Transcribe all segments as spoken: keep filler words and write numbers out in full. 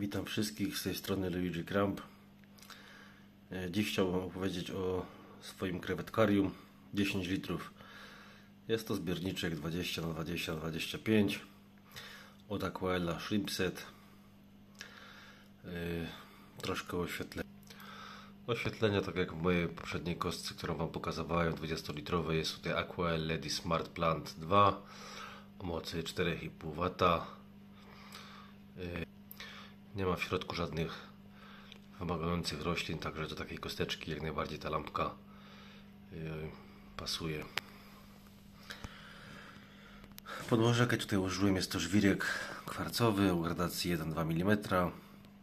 Witam wszystkich, z tej strony Luigi Kramp. Dziś chciałbym opowiedzieć o swoim krewetkarium dziesięć litrów. Jest to zbiorniczek dwadzieścia na dwadzieścia na dwadzieścia pięć od Aquaella Shrimpset. Troszkę oświetlenia. Oświetlenia, tak jak w mojej poprzedniej kostce, którą Wam pokazywałem, dwudziestolitrowej, jest tutaj Aquael Ledy Smart Plant dwa o mocy cztery i pół wata. Nie ma w środku żadnych wymagających roślin, także do takiej kosteczki jak najbardziej ta lampka yy, pasuje. Podłoże, jakie tutaj użyłem, jest to żwirek kwarcowy o gradacji jeden do dwóch milimetrów.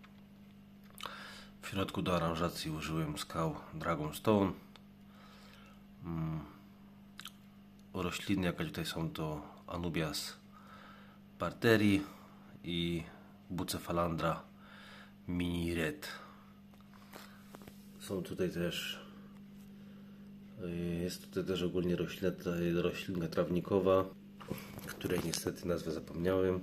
W środku do aranżacji użyłem skał Dragonstone. Hmm. Rośliny, jakie tutaj są, to Anubias Barteri i Bucephalandra Mini Red. Są tutaj też, jest tutaj też ogólnie roślina, roślinka trawnikowa, której niestety nazwę zapomniałem.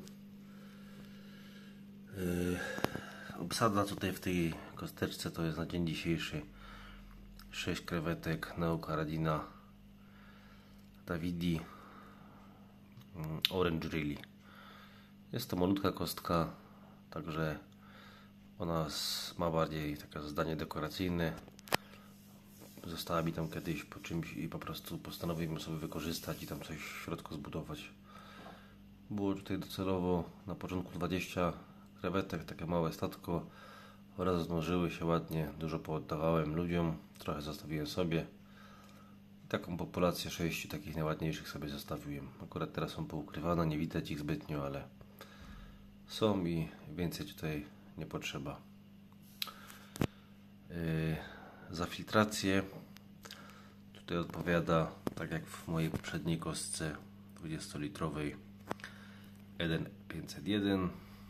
Obsada tutaj w tej kosteczce to jest na dzień dzisiejszy sześć krewetek Neocaradina Davidi Orange Riley. Jest to malutka kostka, także ona ma bardziej takie zdanie dekoracyjne. Została mi tam kiedyś po czymś i po prostu postanowiłem sobie wykorzystać i tam coś w środku zbudować. Było tutaj docelowo na początku dwadzieścia krewetek, takie małe statko, oraz zmnożyły się ładnie, dużo pooddawałem ludziom, trochę zostawiłem sobie. Taką populację sześciu takich najładniejszych sobie zostawiłem. Akurat teraz są poukrywane, nie widać ich zbytnio, ale są i więcej tutaj nie potrzeba. Yy, za filtrację tutaj odpowiada, tak jak w mojej poprzedniej kostce dwudziestolitrowej, Eden pięćset jeden.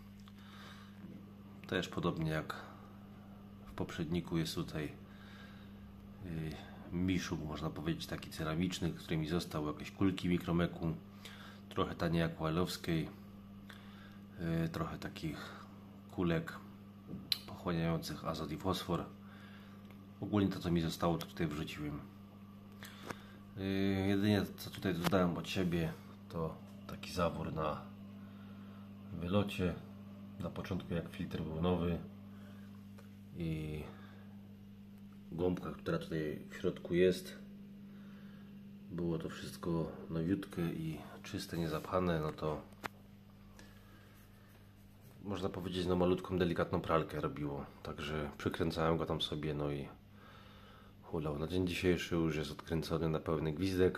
Też podobnie jak w poprzedniku jest tutaj yy, miszuk, można powiedzieć, taki ceramiczny, który mi został, jakieś kulki mikromeku, trochę taniej aquaelowskiej, yy, trochę takich kulek pochłaniających azot i fosfor. Ogólnie to, co mi zostało, to tutaj wrzuciłem. Yy, jedynie co tutaj dodałem od siebie, to taki zawór na wylocie. Na początku, jak filtr był nowy, i gąbka, która tutaj w środku jest, było to wszystko nowiutkie i czyste, niezapchane, no to można powiedzieć, no malutką, delikatną pralkę robiło. Także przykręcałem go tam sobie, no i hulał. Na dzień dzisiejszy już jest odkręcony na pełny gwizdek.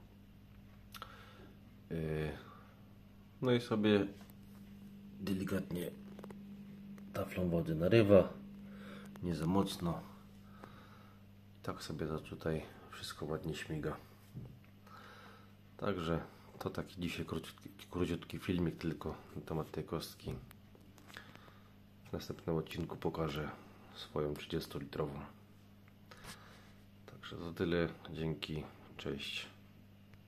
Yy, no i sobie delikatnie taflą wody narywa, nie za mocno. I tak sobie to tutaj wszystko ładnie śmiga. Także to taki dzisiaj króciutki, króciutki filmik tylko na temat tej kostki. W następnym odcinku pokażę swoją trzydziestolitrową. Także to tyle. Dzięki. Cześć.